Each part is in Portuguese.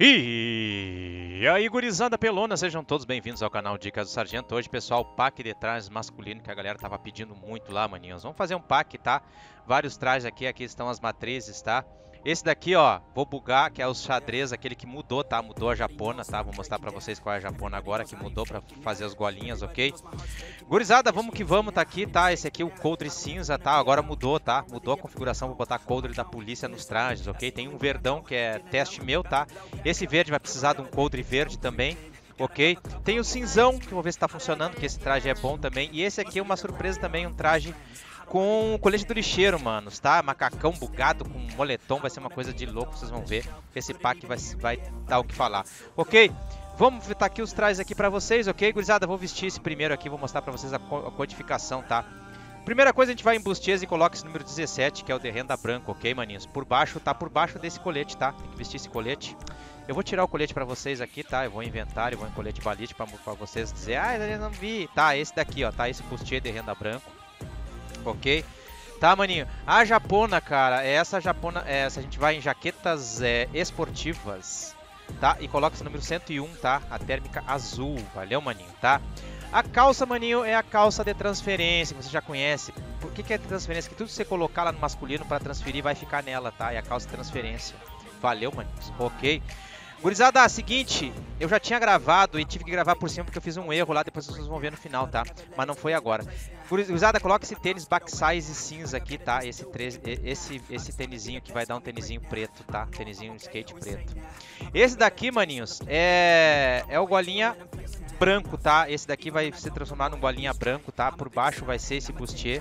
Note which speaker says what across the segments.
Speaker 1: E aí, gurizada pelona, sejam todos bem-vindos ao canal Dicas do Sargento. Hoje, pessoal, pack de trajes masculino que a galera tava pedindo muito lá, maninhos. Vamos fazer um pack, tá? Vários trajes aqui estão as matrizes, tá? Esse daqui, ó, vou bugar, que é o xadrez, aquele que mudou, tá? Mudou a japona, tá? Vou mostrar pra vocês qual é a japona agora, que mudou pra fazer as golinhas, ok? Gurizada, vamos que vamos, tá aqui, tá? Esse aqui é o coldre cinza, tá? Agora mudou, tá? Mudou a configuração, vou botar coldre da polícia nos trajes, ok? Tem um verdão, que é teste meu, tá? Esse verde vai precisar de um coldre verde também, ok? Tem o cinzão, que eu vou ver se tá funcionando, que esse traje é bom também. E esse aqui é uma surpresa também, um traje com colete do lixeiro, manos, tá? Macacão bugado com moletom, vai ser uma coisa de louco, vocês vão ver. Esse pack vai dar o que falar, ok? Vamos ver aqui os trajes aqui pra vocês, ok? Gurizada, vou vestir esse primeiro aqui, vou mostrar pra vocês a codificação, tá? Primeira coisa, a gente vai em bustias e coloca esse número 17, que é o de renda branco, ok, maninhos? Por baixo, tá por baixo desse colete, tá? Tem que vestir esse colete. Eu vou tirar o colete pra vocês aqui, tá? Eu vou em inventário, vou em colete balístico pra vocês dizer, ah, eu não vi. Tá, esse daqui, ó, tá? Esse bustier de renda branco, ok? Tá, maninho? A japona, cara, é essa japona, essa a gente vai em jaquetas esportivas, tá? E coloca esse número 101, tá? A térmica azul, valeu, maninho, tá? A calça, maninho, é a calça de transferência, você já conhece. Por que é transferência? Que tudo que você colocar lá no masculino para transferir vai ficar nela, tá? É a calça de transferência. Valeu, maninhos. Ok. Gurizada, seguinte, eu já tinha gravado e tive que gravar por cima porque eu fiz um erro lá, depois vocês vão ver no final, tá? Mas não foi agora. Gurizada, coloca esse tênis backsize cinza aqui, tá? Esse tênisinho que vai dar um tênisinho preto, tá? Tênisinho skate preto. Esse daqui, maninhos, é o golinha branco, tá? Esse daqui vai se transformar num golinha branco, tá? Por baixo vai ser esse bustier.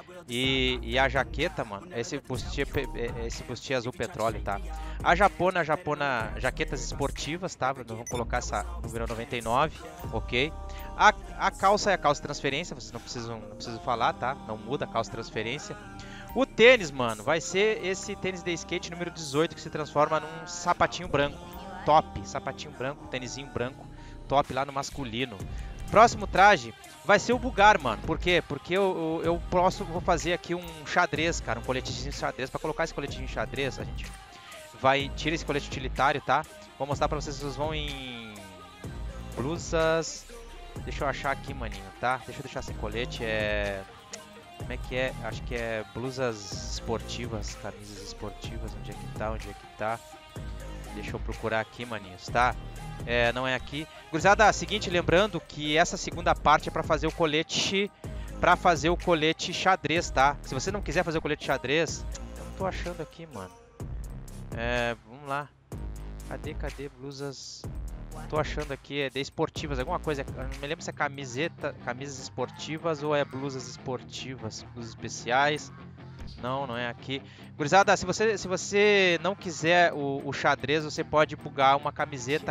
Speaker 1: E a jaqueta, mano, esse bustier azul petróleo, tá? A japona, jaquetas esportivas, tá? Nós vamos colocar essa número 99, ok? A calça é a calça transferência, vocês não precisam falar, tá? Não muda a calça transferência. O tênis, mano, vai ser esse tênis de skate número 18 que se transforma num sapatinho branco. Top, sapatinho branco, tênisinho branco, top lá no masculino. Próximo traje vai ser o bugar, mano. Por quê? Porque eu vou fazer aqui um xadrez, cara. Um coletezinho xadrez. Pra colocar esse coletinho xadrez, a gente tira esse colete utilitário, tá? Vou mostrar pra vocês vão em blusas. Deixa eu achar aqui, maninho, tá? Deixa eu deixar sem colete. Como é que é? Acho que é blusas esportivas, camisas esportivas. Onde é que tá? Deixa eu procurar aqui, maninhos, tá? Não é aqui. Gurizada, seguinte, lembrando que essa segunda parte é pra fazer o colete xadrez, tá? Se você não quiser fazer o colete xadrez, eu não tô achando aqui, mano. Vamos lá. Cadê blusas? Tô achando aqui, é de esportivas, alguma coisa. Eu não me lembro se é camisas esportivas ou é blusas esportivas, blusas especiais. Não é aqui. Gurizada, se você não quiser o xadrez, você pode bugar uma camiseta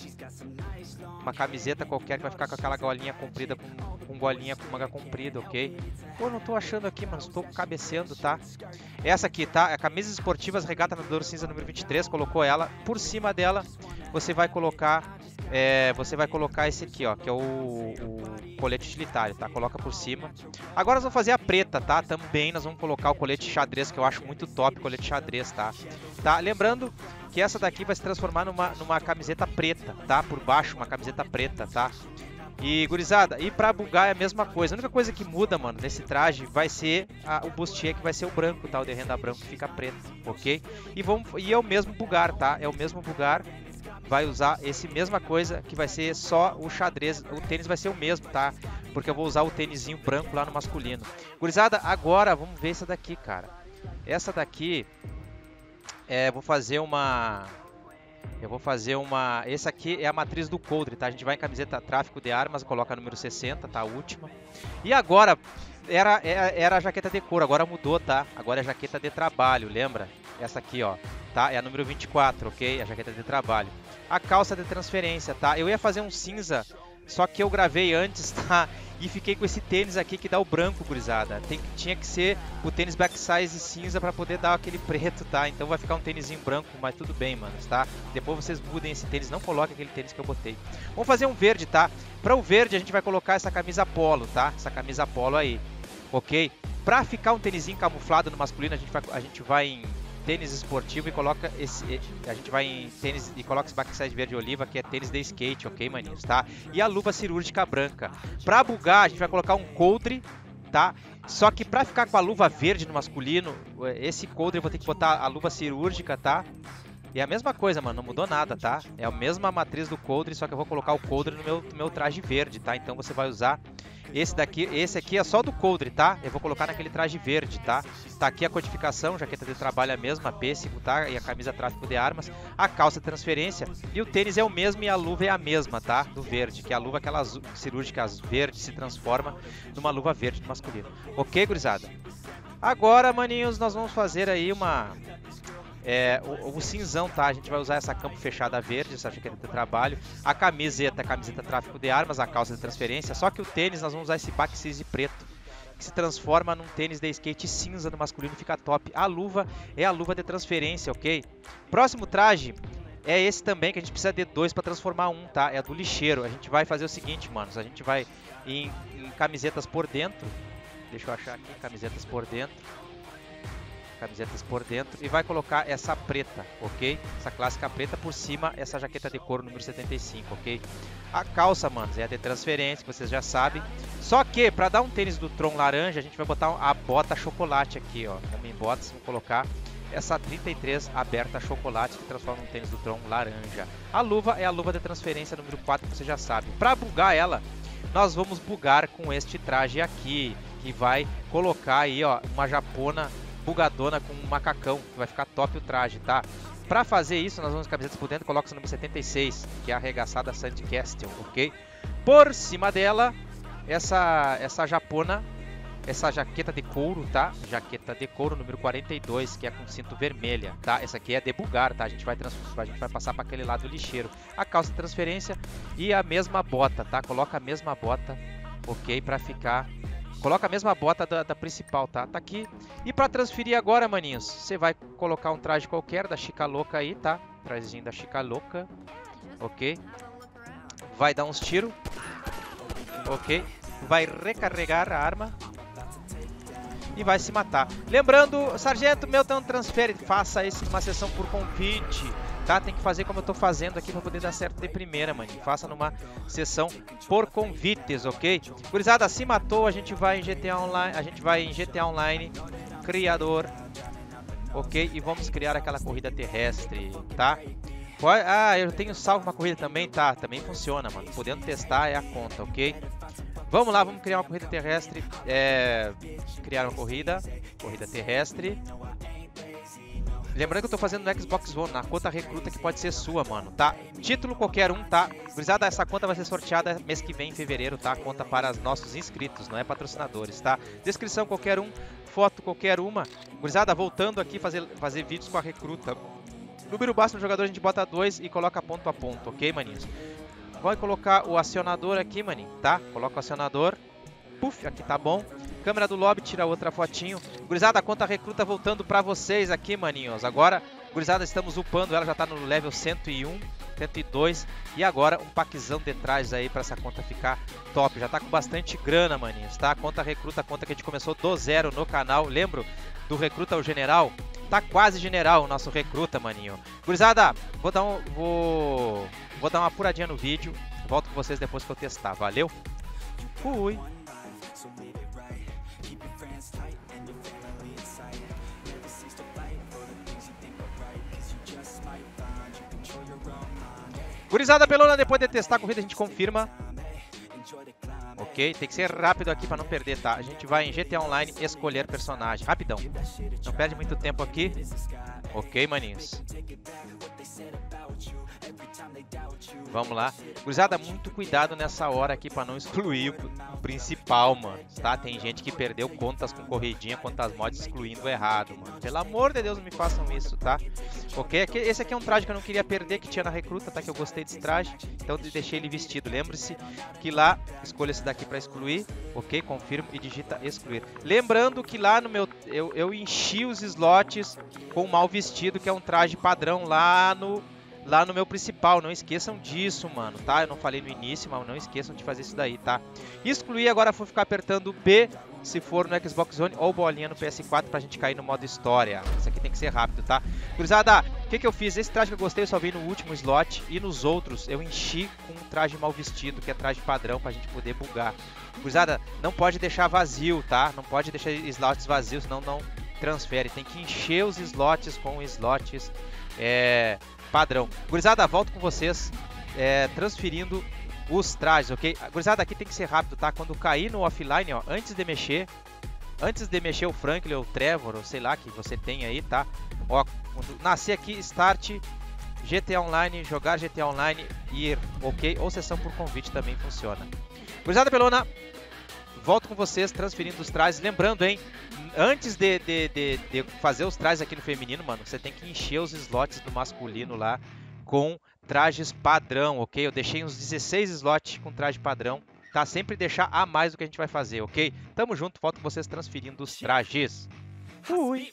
Speaker 1: qualquer que vai ficar com aquela golinha comprida com golinha com manga comprida, ok? Pô, não tô achando aqui, mas estou cabeceando, tá? Essa aqui, tá? É camisas esportivas regata nadador cinza número 23, colocou ela. Por cima dela, você vai colocar esse aqui, ó, que é o colete utilitário, tá? Coloca por cima. Agora nós vamos fazer a preta, tá? Também nós vamos colocar o colete xadrez, que eu acho muito top, colete xadrez, tá? Lembrando que essa daqui vai se transformar numa camiseta preta, tá? Por baixo, uma camiseta preta, tá? E, gurizada, e pra bugar é a mesma coisa. A única coisa que muda, mano, nesse traje vai ser o bustier, que vai ser o branco, tá? O de renda branco que fica preto, ok? E é o mesmo bugar, tá? É o mesmo bugar. Vai usar esse mesma coisa, que vai ser só o xadrez. O tênis vai ser o mesmo, tá? Porque eu vou usar o tênisinho branco lá no masculino. Gurizada, agora vamos ver essa daqui, cara. Essa daqui, vou fazer uma... Esse aqui é a matriz do coldre, tá? A gente vai em camiseta tráfico de armas, coloca número 60, tá? A última. E agora, era a jaqueta de couro, agora mudou, tá? Agora é a jaqueta de trabalho, lembra? Essa aqui, ó, tá? É a número 24, ok? A jaqueta de trabalho. A calça de transferência, tá? Eu ia fazer um cinza, só que eu gravei antes, tá? E fiquei com esse tênis aqui que dá o branco, gurizada. Tinha que ser o tênis backsize cinza pra poder dar aquele preto, tá? Então vai ficar um tênisinho branco, mas tudo bem, manos, tá? Depois vocês mudem esse tênis, não coloquem aquele tênis que eu botei. Vamos fazer um verde, tá? Pra o verde a gente vai colocar essa camisa polo, tá? Essa camisa polo aí, ok? Pra ficar um tênisinho camuflado no masculino, a gente vai em tênis esportivo e coloca esse... A gente vai em tênis e coloca esse backside verde oliva, que é tênis de skate, ok, maninhos, tá? E a luva cirúrgica branca. Pra bugar, a gente vai colocar um coldre, tá? Só que pra ficar com a luva verde no masculino, esse coldre eu vou ter que botar a luva cirúrgica, tá? E é a mesma coisa, mano, não mudou nada, tá? É a mesma matriz do coldre, só que eu vou colocar o coldre no meu traje verde, tá? Então você vai usar esse aqui é só do coldre, tá? Eu vou colocar naquele traje verde, tá? Tá aqui a codificação, jaqueta de trabalho é a mesma, pêssego, tá? E a camisa tráfico de armas, a calça de transferência e o tênis é o mesmo e a luva é a mesma, tá? Do verde, que é a luva aquela azul, cirúrgica verde se transforma numa luva verde do masculino. Ok, gurizada? Agora, maninhos, nós vamos fazer aí o cinzão, tá? A gente vai usar essa campo fechada verde, essa jaqueta de trabalho, a camiseta tráfico de armas, a calça de transferência, só que o tênis nós vamos usar esse backside preto, que se transforma num tênis de skate cinza no masculino, fica top. A luva é a luva de transferência, ok? Próximo traje é esse também, que a gente precisa de 2 para transformar um, tá? É do lixeiro. A gente vai fazer o seguinte, manos, a gente vai em camisetas por dentro, deixa eu achar aqui, camisetas por dentro e vai colocar essa preta, ok? Essa clássica preta por cima, essa jaqueta de couro número 75, ok? A calça, manos, é a de transferência, que vocês já sabem. Só que, para dar um tênis do Tron laranja, a gente vai botar a bota chocolate aqui, ó. Vamos em botas, vou colocar essa 33 aberta chocolate, que transforma um tênis do Tron laranja. A luva é a luva de transferência número 4, que você já sabe. Para bugar ela, nós vamos bugar com este traje aqui, que vai colocar aí, ó, uma japona bugadona com um macacão, que vai ficar top o traje, tá? Pra fazer isso, nós vamos camisetas por dentro, coloca o número 76, que é a arregaçada Sandcastle, ok? Por cima dela, essa japona, essa jaqueta de couro, tá? Jaqueta de couro número 42, que é com cinto vermelha, tá? Essa aqui é de bugar, tá? A gente vai passar para aquele lado lixeiro. A calça de transferência e a mesma bota, tá? Coloca a mesma bota, ok? Pra ficar... Coloca a mesma bota da principal, tá? Tá aqui. E pra transferir agora, maninhos, você vai colocar um traje qualquer da Chica Louca aí, tá? Trajezinho da Chica Louca. Ok. Vai dar uns tiros. Ok. Vai recarregar a arma. E vai se matar. Lembrando, sargento, meu não transfere. Faça isso numa sessão por convite. Tá? Tem que fazer como eu tô fazendo aqui pra poder dar certo de primeira, mano. Faça numa sessão por convites, ok? Gurizada, se matou, a gente vai em GTA Online, criador, ok? E vamos criar aquela corrida terrestre, tá? Ah, eu tenho salvo uma corrida também, tá? Também funciona, mano. Podendo testar é a conta, ok? Vamos lá, vamos criar uma corrida terrestre. Criar uma corrida terrestre. Lembrando que eu tô fazendo no Xbox One, na conta recruta que pode ser sua, mano, tá? Título qualquer um, tá? Gurizada, essa conta vai ser sorteada mês que vem, em fevereiro, tá? Conta para os nossos inscritos, não é patrocinadores, tá? Descrição qualquer um, foto qualquer uma. Gurizada, voltando aqui, fazer vídeos com a recruta. Número baixo no jogador, a gente bota 2 e coloca ponto a ponto, ok, maninhos? Vai colocar o acionador aqui, maninho, tá? Coloca o acionador. Puf, aqui tá bom. Câmera do lobby, tira outra fotinho. Gurizada, a conta recruta voltando pra vocês aqui, maninhos. Agora, gurizada, estamos upando. Ela já tá no level 101, 102. E agora, um packzão de trajes aí pra essa conta ficar top. Já tá com bastante grana, maninhos, tá? Conta recruta, conta que a gente começou do zero no canal. Lembro do recruta ao general? Tá quase general o nosso recruta, maninho. Gurizada, vou dar uma apuradinha no vídeo. Volto com vocês depois que eu testar. Valeu? Fui! Gurizada pelona, depois de testar a corrida a gente confirma. Ok, tem que ser rápido aqui para não perder, tá? A gente vai em GTA Online escolher personagem, rapidão. Não perde muito tempo aqui. Ok, maninhos. Vamos lá. Gurizada, muito cuidado nessa hora aqui para não excluir o principal, mano. Tá? Tem gente que perdeu contas com corridinha, contas mods excluindo errado, mano. Pelo amor de Deus, não me façam isso, tá? Ok? Esse aqui é um traje que eu não queria perder, que tinha na recruta, tá? Que eu gostei desse traje. Então eu deixei ele vestido. Lembre-se que lá, escolha esse daqui para excluir. Ok? Confirmo e digita excluir. Lembrando que lá no meu... Eu enchi os slots com o mal vestido, que é um traje padrão lá lá no meu principal. Não esqueçam disso, mano, tá? Eu não falei no início, mas não esqueçam de fazer isso daí, tá? Excluir, agora vou ficar apertando B se for no Xbox One ou bolinha no PS4 pra gente cair no modo história. Isso aqui tem que ser rápido, tá? Gurizada, o que eu fiz? Esse traje que eu gostei eu só vi no último slot e nos outros eu enchi com um traje mal vestido, que é traje padrão pra gente poder bugar. Gurizada, não pode deixar vazio, tá? Não pode deixar slots vazios, senão não transfere. Tem que encher os slots com slots padrão. Gurizada, volto com vocês transferindo os trajes, ok? Gurizada, aqui tem que ser rápido, tá? Quando cair no offline, ó, antes de mexer o Franklin ou o Trevor, ou sei lá, que você tem aí, tá? Ó, quando nascer aqui, start GTA Online, jogar GTA Online, ir, ok? Ou sessão por convite também funciona. Gurizada pelona, volto com vocês transferindo os trajes. Lembrando, hein? Antes de fazer os trajes aqui no feminino, mano, você tem que encher os slots do masculino lá com trajes padrão, ok? Eu deixei uns 16 slots com traje padrão, tá? Sempre deixar a mais do que a gente vai fazer, ok? Tamo junto, volto com vocês transferindo os trajes. Fui!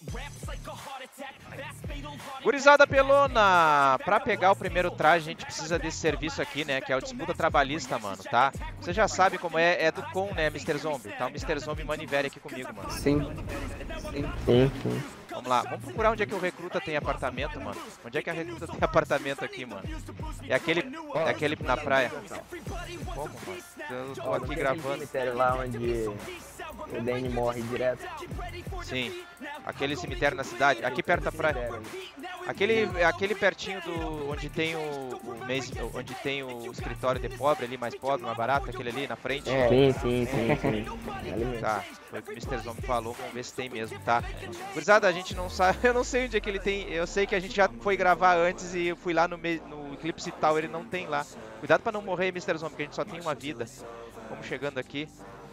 Speaker 1: Gurizada pelona! Pra pegar o primeiro traje a gente precisa desse serviço aqui, né? Que é o disputa trabalhista, mano, tá? Você já sabe como é do com, né, Mr. Zombie? Tá o Mr. Zombie Manivere aqui comigo, mano.
Speaker 2: Sim.
Speaker 1: Vamos lá, vamos procurar onde é que o recruta tem apartamento, mano. Onde é que a recruta tem apartamento aqui, mano? É aquele na praia. Como, mano? Eu tô aqui gravando.
Speaker 2: Cemitério lá onde o Danny morre direto.
Speaker 1: Sim, aquele cemitério na cidade, aqui perto da praia. Aquele pertinho do onde tem onde tem o escritório de pobre ali, mais pobre, mais barato, aquele ali na frente.
Speaker 2: Sim.
Speaker 1: Tá, foi o que o Mr. Zombie falou, vamos ver se tem mesmo, tá? Gurizada, a gente não sabe, eu não sei onde é que ele tem, eu sei que a gente já foi gravar antes e eu fui lá no Eclipse Tower, ele não tem lá. Cuidado pra não morrer, Mr. Zombie, porque a gente só tem uma vida. Vamos chegando aqui.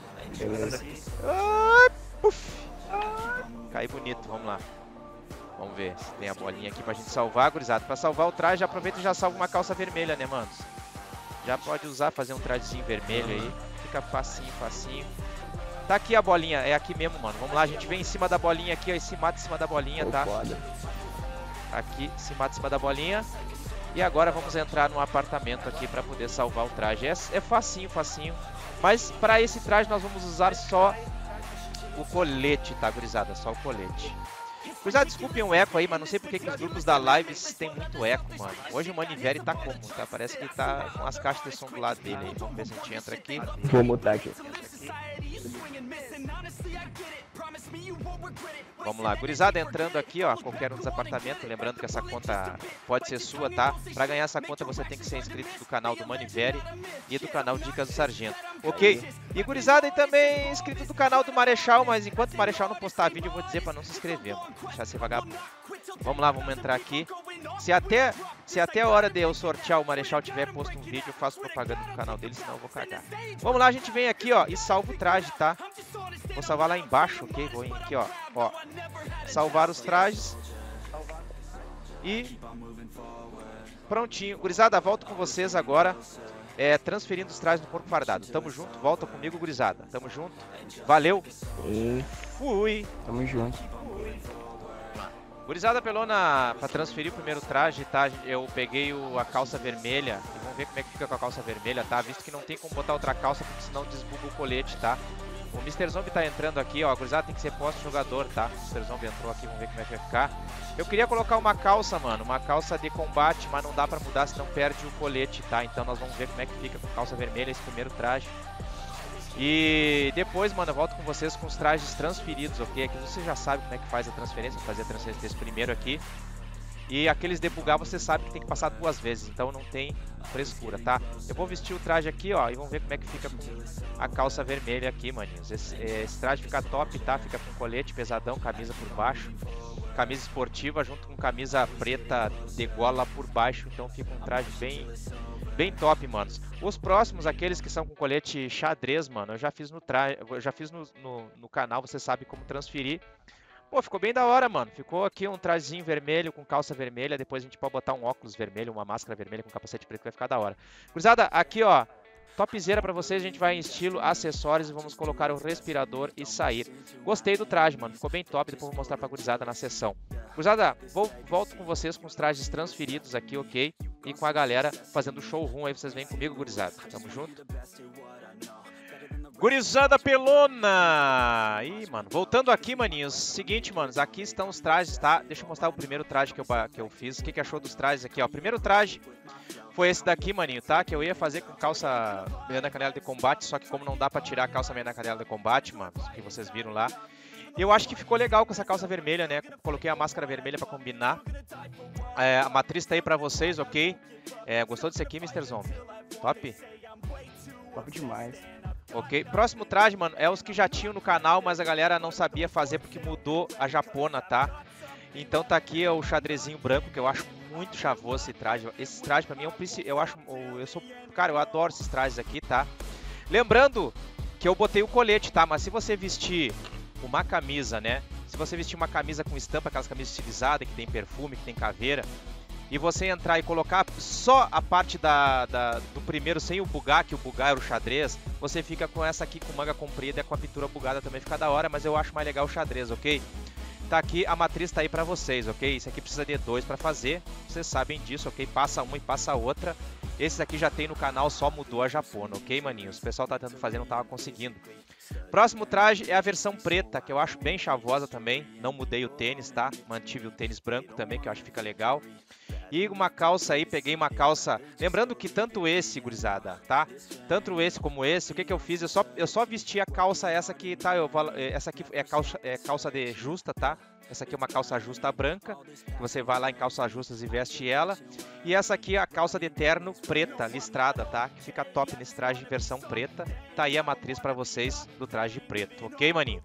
Speaker 1: Cai bonito, vamos lá. Vamos ver se tem a bolinha aqui pra gente salvar, gurizada. Pra salvar o traje, aproveita e já salva uma calça vermelha, né, manos? Já pode usar, fazer um trajezinho vermelho aí. Fica facinho. Tá aqui a bolinha, é aqui mesmo, mano. Vamos lá, a gente vem em cima da bolinha aqui, ó. E se mata em cima da bolinha, tá? Aqui, se mata em cima da bolinha. E agora vamos entrar no apartamento aqui pra poder salvar o traje. É facinho. Mas pra esse traje nós vamos usar só o colete, tá, gurizada? Só o colete. Gurizada, desculpem o eco aí, mas não sei porque que os grupos da live tem muito eco, mano. Hoje o Manivere tá como, tá? Parece que tá com as caixas de som do lado dele aí. Vamos ver se a gente entra aqui.
Speaker 2: Vou mutar aqui.
Speaker 1: Vamos lá, gurizada, entrando aqui, ó, qualquer um dos apartamentos. Lembrando que essa conta pode ser sua, tá? Pra ganhar essa conta você tem que ser inscrito do canal do Manivere e do canal Dicas do Sargento, ok? E gurizada, e também inscrito do canal do Marechal, mas enquanto o Marechal não postar vídeo eu vou dizer pra não se inscrever, mano. Deixar ser vagabundo. Vamos lá, vamos entrar aqui. Se até a hora de eu sortear o Marechal tiver posto um vídeo, eu faço propaganda do canal dele, senão eu vou cagar. Vamos lá, a gente vem aqui, ó, e salva o traje, tá? Vou salvar lá embaixo, ok? Vou aqui, ó. Salvar os trajes. E prontinho. Gurizada, volto com vocês agora. Transferindo os trajes do corpo fardado. Tamo junto, volta comigo, gurizada. Tamo junto. Valeu. Fui.
Speaker 2: Tamo junto.
Speaker 1: Gurizada pelona, pra transferir o primeiro traje, tá? Eu peguei a calça vermelha. E vamos ver como é que fica com a calça vermelha, tá? Visto que não tem como botar outra calça, porque senão desbuga o colete, tá? O Mr. Zombie tá entrando aqui, ó. Gurizada, tem que ser posto-jogador, tá? O Mr. Zombie entrou aqui, vamos ver como é que vai ficar. Eu queria colocar uma calça, mano. Uma calça de combate, mas não dá pra mudar, senão perde o colete, tá? Então nós vamos ver como é que fica com calça vermelha esse primeiro traje. E depois, mano, eu volto com vocês com os trajes transferidos, ok? Aqui você já sabe como é que faz a transferência. Vou fazer a transferência desse primeiro aqui. E aqueles debugar você sabe que tem que passar 2 vezes, então não tem frescura, tá? Eu vou vestir o traje aqui, ó, e vamos ver como é que fica com a calça vermelha aqui, maninhos. Esse traje fica top, tá? Fica com colete pesadão, camisa por baixo, camisa esportiva junto com camisa preta de gola por baixo, então fica um traje bem top, manos. Os próximos, aqueles que são com colete xadrez, mano, eu já fiz no canal, você sabe como transferir. Pô, ficou bem da hora, mano. Ficou aqui um trajezinho vermelho com calça vermelha. Depois a gente pode botar um óculos vermelho, uma máscara vermelha com capacete preto, que vai ficar da hora. Cruzada, aqui, ó. Topzera pra vocês. A gente vai em estilo acessórios e vamos colocar o respirador e sair. Gostei do traje, mano. Ficou bem top. Depois vou mostrar pra gurizada na sessão. Cruzada, volto com vocês com os trajes transferidos aqui, ok? e com a galera fazendo showroom aí, vocês vêm comigo, gurizada. Tamo junto. Gurizada pelona! Ih, mano, voltando aqui, maninhos. Seguinte, manos, aqui estão os trajes, tá? Deixa eu mostrar o primeiro traje que eu fiz. O que achou dos trajes aqui, ó? O primeiro traje foi esse daqui, maninho, tá? Que eu ia fazer com calça meia na canela de combate, só que como não dá pra tirar a calça meia na canela de combate, mano, que vocês viram lá. Eu acho que ficou legal com essa calça vermelha, né? Coloquei a máscara vermelha pra combinar. A matriz tá aí pra vocês, ok? Gostou desse aqui, Mr. Zombie? Top?
Speaker 2: Top demais.
Speaker 1: Ok, próximo traje, mano, é os que já tinham no canal, mas a galera não sabia fazer porque mudou a japona, tá? Então tá aqui o xadrezinho branco, que eu acho muito chavoso esse traje. Esse traje pra mim é um príncipe, cara, eu adoro esses trajes aqui, tá? Lembrando que eu botei o colete, tá? Mas se você vestir uma camisa, né? Se você vestir uma camisa com estampa, aquelas camisas estilizadas, que tem perfume, que tem caveira, e você entrar e colocar só a parte do primeiro sem o bugar, que o bugar era o xadrez, você fica com essa aqui com manga comprida e com a pintura bugada também fica da hora, mas eu acho mais legal o xadrez, ok? Tá aqui, a matriz tá aí pra vocês, ok? Isso aqui precisa de 2 pra fazer, vocês sabem disso, ok? Passa uma e passa a outra. Esse aqui já tem no canal, só mudou a japona, ok, maninhos? O pessoal tá tentando fazer, não tava conseguindo. Próximo traje é a versão preta, que eu acho bem chavosa também. Não mudei o tênis, tá? Mantive o tênis branco também, que eu acho que fica legal. E uma calça aí, peguei uma calça... Lembrando que tanto esse, gurizada, tá? Tanto esse como esse, o que eu fiz? Eu só vesti a calça essa aqui, tá? Essa aqui é calça de justa, tá? Essa aqui é uma calça justa branca, que você vai lá em calças justas e veste ela. E essa aqui é a calça de terno preta, listrada, tá? Que fica top nesse traje em versão preta. Tá aí a matriz pra vocês do traje preto, ok, maninho?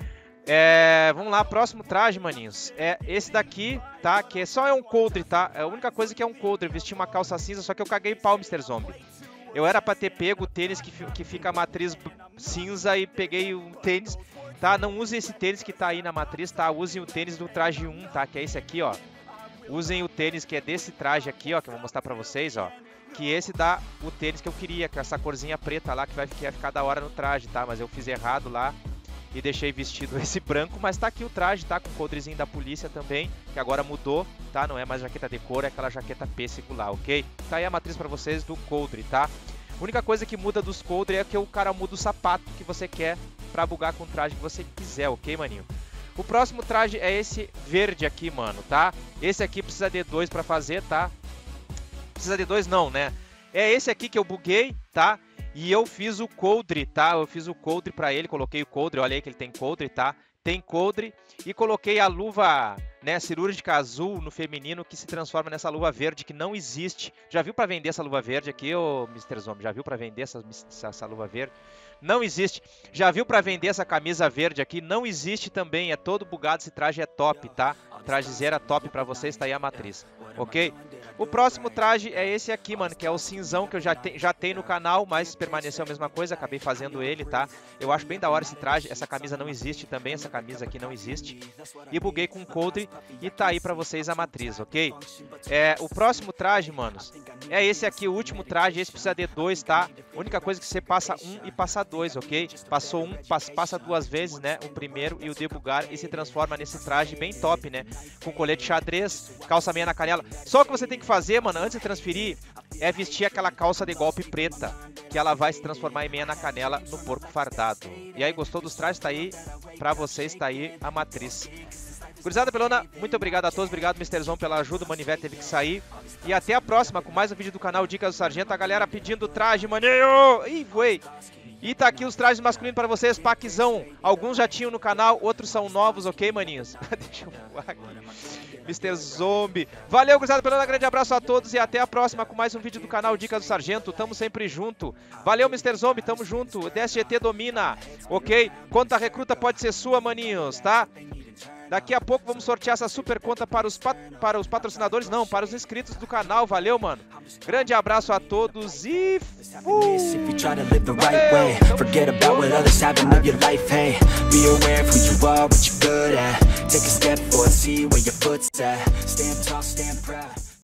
Speaker 1: Vamos lá, próximo traje, maninhos. É esse daqui, tá? Que só é um coldre, tá? É a única coisa que é um coldre. Vesti uma calça cinza, só que eu caguei pau, Mr. Zombie. Eu era pra ter pego o tênis que fica a matriz cinza e peguei o tênis... Tá, não usem esse tênis que tá aí na matriz, tá? Usem o tênis do traje 1, tá? Que é esse aqui, ó. Usem o tênis que é desse traje aqui, ó, que eu vou mostrar pra vocês, ó. Que esse dá o tênis que eu queria, com essa corzinha preta lá, que vai ficar da hora no traje, tá? Mas eu fiz errado lá e deixei vestido esse branco, mas tá aqui o traje, tá? Com o coldrezinho da polícia também, que agora mudou, tá? Não é mais jaqueta de couro, é aquela jaqueta pêssego lá, ok? Tá aí a matriz pra vocês do coldre, tá? A única coisa que muda dos coldre é que o cara muda o sapato que você quer pra bugar com o traje que você quiser, ok, maninho? O próximo traje é esse verde aqui, mano, tá? Esse aqui precisa de 2 pra fazer, tá? Precisa de 2 não, né? É esse aqui que eu buguei, tá? E eu fiz o coldre, tá? Eu fiz o coldre pra ele, coloquei o coldre, olha aí que ele tem coldre, tá? Tem coldre e coloquei a luva, né, cirúrgica azul no feminino que se transforma nessa luva verde que não existe. Já viu pra vender essa luva verde aqui, ô Mr. Zombie? Já viu pra vender essa luva verde? Não existe. Já viu pra vender essa camisa verde aqui? Não existe também. É todo bugado. Esse traje é top, tá? Traje zero top pra vocês. Tá aí a matriz. Ok? O próximo traje é esse aqui, mano. Que é o cinzão que eu já tenho no canal. Mas permaneceu a mesma coisa. Acabei fazendo ele, tá? Eu acho bem da hora esse traje. Essa camisa não existe também. Essa camisa aqui não existe. E buguei com coldre. E tá aí pra vocês a matriz, ok? O próximo traje, manos, é esse aqui. O último traje. Esse precisa de 2, tá? A única coisa que você passa 1 e passa 2, ok? Passou um, passa 2 vezes, né? O primeiro e o debugar e se transforma nesse traje bem top, né? Com colete xadrez, calça meia na canela. Só o que você tem que fazer, mano, antes de transferir, é vestir aquela calça de golpe preta, que ela vai se transformar em meia na canela no porco fardado. E aí, gostou dos trajes? Tá aí, pra vocês, tá aí a matriz. Gurizada pelona, muito obrigado a todos, obrigado Mr. Zon pela ajuda, o Manivete teve que sair. E até a próxima com mais um vídeo do canal Dicas do Sargento, a galera pedindo traje, maninho! Ih, voei! E tá aqui os trajes masculinos para vocês, paquizão. Alguns já tinham no canal, outros são novos, ok, maninhos? Deixa eu voar aqui. Mr. Zombie. Valeu, gurizada pelona, grande abraço a todos e até a próxima com mais um vídeo do canal Dicas do Sargento. Tamo sempre junto. Valeu, Mr. Zombie, tamo junto. DSGT domina, ok? Conta recruta pode ser sua, maninhos, tá? Daqui a pouco vamos sortear essa super conta para os patrocinadores, não, para os inscritos do canal. Valeu, mano. Grande abraço a todos e fui! Valeu!